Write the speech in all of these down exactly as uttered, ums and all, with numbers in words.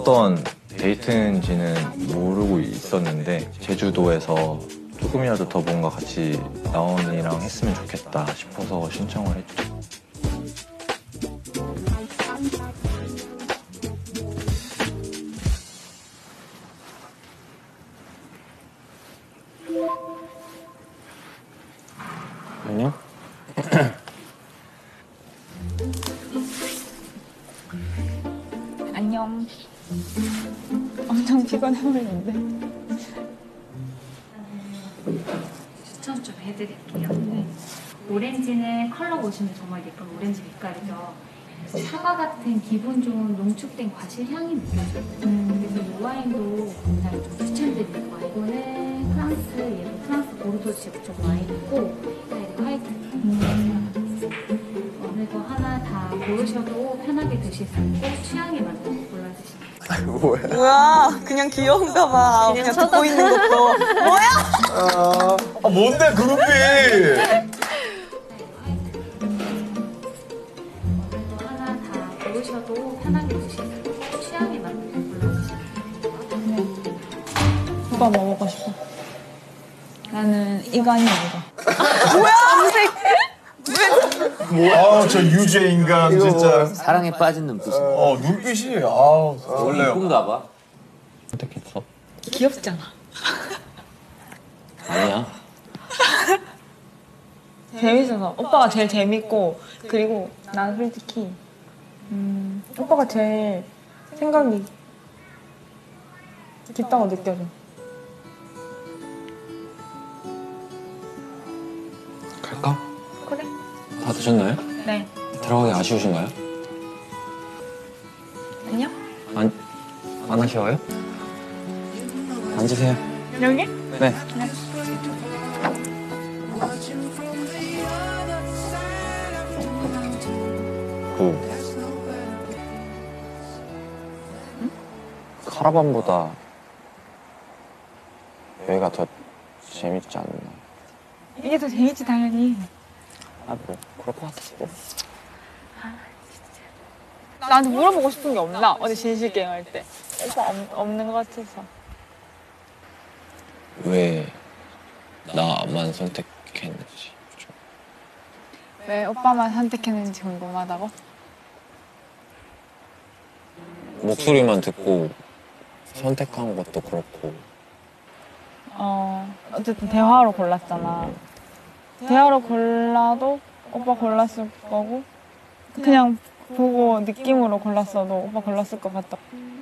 어떤 데이트인지는 모르고 있었는데 제주도에서 조금이라도 더 뭔가 같이 나온이랑 했으면 좋겠다 싶어서 신청을 했죠. 안녕? 안녕. 엄청 피곤해 보이는데. 추천 좀 해드릴게요. 네. 오렌지는 컬러 보시면 정말 예쁜 오렌지 빛깔이죠. 사과 같은 기분 좋은 농축된 과실 향이 느껴져요. 음. 그래서 이 와인도 굉장히 좀 추천드리는 와인. 이거는 프랑스, 얘도 프랑스 보르도 지역 와인이고, 이거 화이트. 음. 어느 거 하나 다 고르셔도 편하게 드실 수 있고 취향에 맞는 거 골라 드시면 돼요. 뭐야? 뭐야? 그냥 귀여운가 봐. 그냥, 그냥 듣고 있는 것도. 뭐야? 아, 아 뭔데 그룹이? 하나 다 고르셔도 편하게 드실 수 있고 취향에 맞는 거 골라 드시면 돼요. 오빠 뭐 먹고 싶어? 나는 이거 아니야 이거. 뭐야? 검색. 아, 저 유죄 인간 진짜. 사랑에 빠진 눈빛이. 어, 눈빛이 아, 원래 이쁜가 봐. 선택했어? 귀엽잖아. 아니야. 재밌어서. 오빠가 제일 재밌고 그리고 난 솔직히 음, 오빠가 제일 생각이 깊다고 느껴져. 갈까? 그래? 다 드셨나요? 네. 들어가기 아쉬우신가요? 안녕? 안, 안 아쉬워요? 앉으세요. 여기? 네. 네. 그 카라반보다 여기가 더 재밌지 않나? 이게 더 재밌지 당연히. 아, 뭐 그럴 것 같았어. 나한테 물어보고 싶은 게 없나? 어디 진실 게임 할 때. 오빠 없, 없는 것 같아서. 왜 나만 선택했는지 좀. 왜 오빠만 선택했는지 궁금하다고? 목소리만 듣고 선택한 것도 그렇고. 어, 어쨌든 대화로 골랐잖아. 대화로 골라도 오빠 골랐을 거고 그냥 보고 느낌으로 골랐어도 오빠 골랐을 것 같다.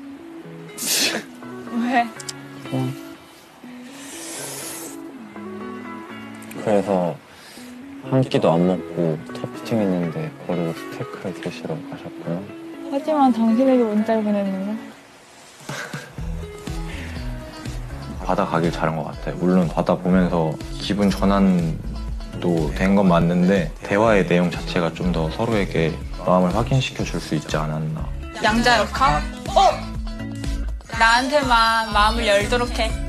왜? 응. 그래서 한 끼도 안 먹고 터피팅 했는데 버리고 스테이크를 드시러 가셨구나. 하지만 당신에게 문자를 보냈는 거? 바다 가길 잘한 것 같아요. 물론 바다 보면서 기분 전환도 된 건 맞는데 대화의 내용 자체가 좀 더 서로에게 마음을 확인시켜 줄 수 있지 않았나. 양자 역학? 어! 나한테만 마음을 열도록 해.